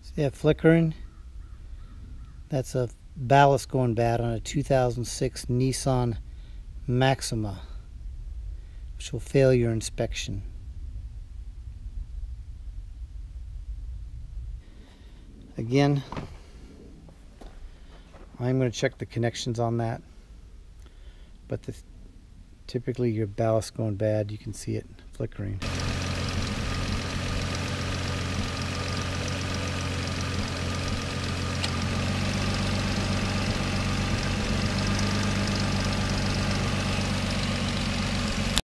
See that flickering? That's a ballast going bad on a 2006 Nissan Maxima, which will fail your inspection. Again, I'm going to check the connections on that, but typically your ballast going bad, you can see it flickering.